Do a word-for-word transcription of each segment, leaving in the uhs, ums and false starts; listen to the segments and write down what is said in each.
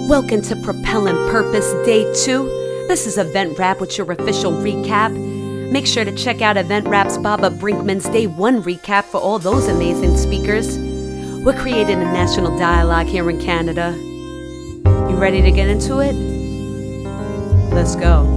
Welcome to Propelling Purpose Day two. This is Event Wrap with your official recap. Make sure to check out Event Wrap's Baba Brinkman's Day one recap for all those amazing speakers. We're creating a national dialogue here in Canada. You ready to get into it? Let's go.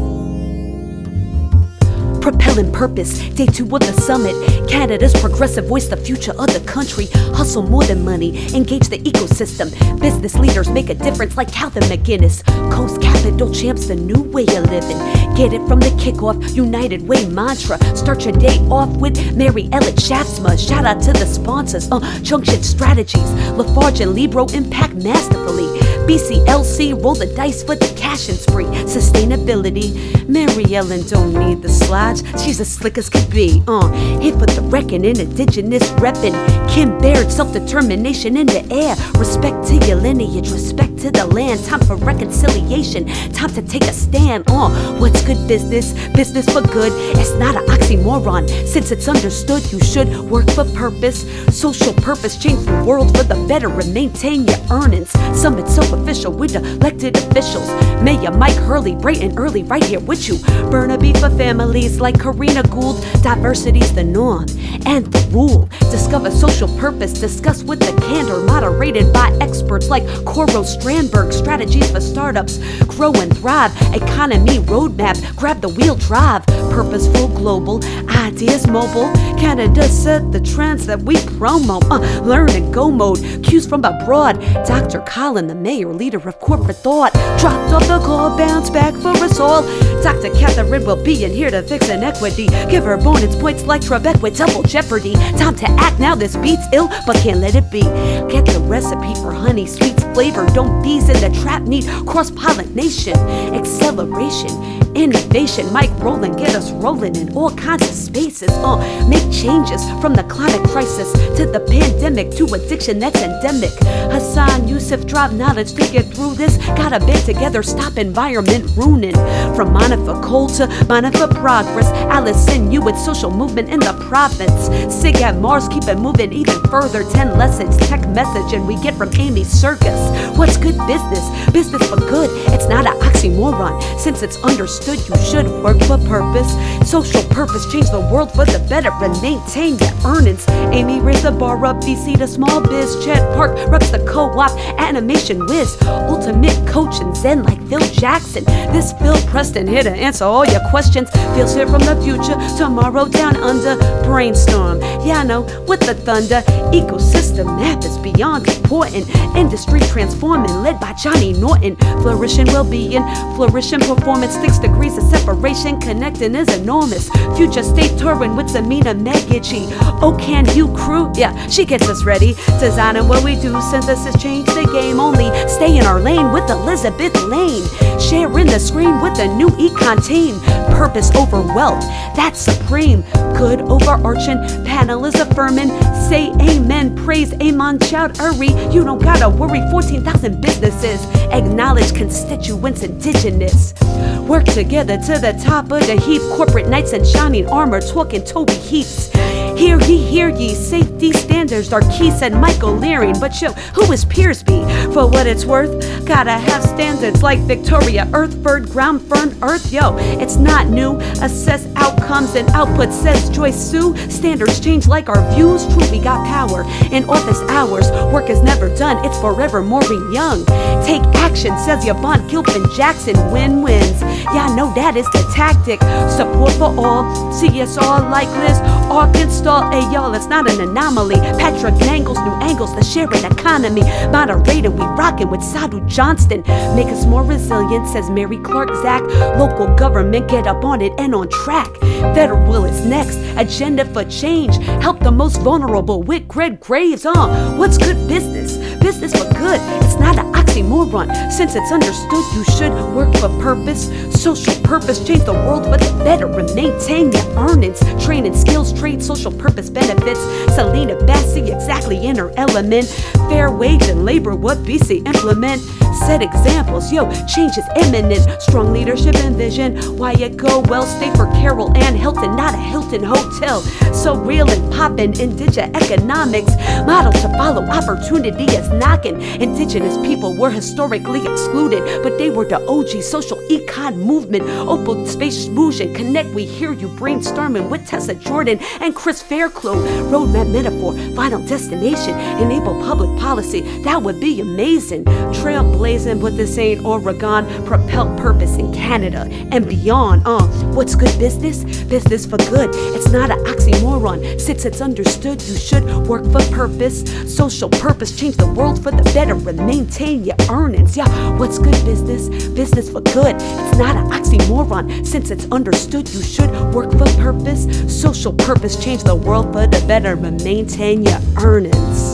Propelling Purpose, Day two of the Summit. Canada's progressive voice, the future of the country. Hustle more than money, engage the ecosystem. Business leaders make a difference like Calvin McGinnis. Coast Capital champs, the new way of living. Get it from the kickoff, United Way mantra. Start your day off with Mary Ellen Shaftsma. Shout out to the sponsors, uh, Junction Strategies. Lafarge and Libro impact masterfully. B C L C, roll the dice for the cash and spree. Sustainability, Mary Ellen don't need the slides. She's as slick as could be. Uh, here for the reckoning, indigenous reppin'. Kim Baird, self-determination in the air. Respect to your lineage, respect to the land. Time for reconciliation, time to take a stand. Uh, what's good business? Business for good. It's not an oxymoron. Since it's understood, you should work for purpose. Social purpose, change the world for the better and maintain your earnings. Summit so official with elected officials. Mayor Mike Hurley, bright and early, right here with you. Burnaby for families like Karina Gould. Diversity's the norm and the rule. Discover social purpose, discuss with the candor. Moderated by experts like Coro Strandberg. Strategies for startups, grow and thrive. Economy roadmap, grab the wheel, drive. Purposeful global, ideas mobile. Canada set the trends that we promo. Uh, learn and go mode, cues from abroad. Doctor Colin, the mayor, leader of corporate thought. Dropped off the call, bounce back for us all. Doctor Catherine will be in here to fix inequity. Give her bonus points like Trebek with double jeopardy. Time to act now, this beat's ill, but can't let it be. Get the recipe for honey, sweets flavor. Don't bees in the trap, need cross-pollination. Acceleration, innovation. Mike Rowland, get us rolling in all kinds of spaces. Uh, make changes from the climate crisis to the pandemic to addiction that's endemic. Hassan Youssef, drop knowledge to get through this. Gotta band together, stop environment ruining. From Mana for Coal to Mana for Progress. Allison, you with social movement in the province. Sig at Mars, keep it moving even further. Ten lessons, tech message, and we get from Amy Circus. What's good business? Business for good. It's not an oxymoron. Since it's understood, you should work for purpose. Social purpose, change the world for the better and maintain your earnings. Amy raised the bar up, B C to small biz. Chet Park reps the co-op, animation whiz. Ultimate coach and zen like Phil Jackson. This Phil Preston here to answer all your questions. Feels here from the future, tomorrow down under. Brainstorm, yeah I know, with the thunder. Ecosystem map is beyond important. Industry transforming, led by Johnny Norton. Flourishing well-being, flourishing performance. Six degrees of separation, connecting is enormous. Future state touring with Zamina Megici. Oh, can you crew? Yeah, she gets us ready. Designing what we do, synthesis change the game. Only stay in our lane with Elizabeth Lane. Sharing the screen with the new econ team. Purpose over wealth, that's supreme. Good overarching, panel is affirming. Say amen, praise, amen, shout, hurry. You don't gotta worry, fourteen thousand businesses. Acknowledge constituents indigenous. Work together to the top of the heap. Corporate knights in shining armor, talking Toby Heaps. Hear ye, hear ye, safety standards are key, said Michael Leering. But yo, who is Pearsby? For what it's worth, gotta have standards like Victoria, Earthford, Ground Fern, Earth. Yo, it's not new. Assess outcomes and output, says Joyce Sue. Standards change like our views. Truth, we got power in office hours. Work is never done, it's forever Maureen Young. Take action, says Yvonne Gilpin Jackson. Win-wins, yeah I know that is the tactic. Support for all, C S R like Liz Arkansas. Hey y'all, it's not an anomaly. Patrick Nangles, new angles, the sharing economy. Moderating, we rockin' with Sadhu Johnston. Make us more resilient, says Mary Clark Zach. Local government, get up on it and on track. Federal is next, agenda for change. Help the most vulnerable with Greg Graves. Uh, what's good business? Business for good. It's not an oxymoron. Since it's understood, you should work for purpose. Social purpose, change the world for the better and maintain your earnings. Training skills, trade, social purpose benefits. Selena Bassi, exactly in her element. Fair wage and labor, what B C implement. Set examples, yo, change is imminent. Strong leadership and vision. Why it go well, stay for Carol Ann Hilton, not a Hilton hotel. So real and poppin', indigenous economics. Model to follow, opportunity is knocking. Indigenous people were historic. historically excluded, but they were the O G social econ movement. Open space movement, connect, we hear you brainstorming with Tessa Jordan and Chris Fairclough. Roadmap metaphor, final destination, enable public policy, that would be amazing. Trailblazing, but this ain't Oregon. Propel purpose in Canada and beyond. Uh, what's good business? Business for good. It's not an oxymoron. Since it's understood, you should work for purpose. Social purpose, change the world for the better and maintain your earnings. Yeah, what's good business? Business for good. It's not an oxymoron. Since it's understood, you should work for purpose. Social purpose, change the world for the better and maintain your earnings.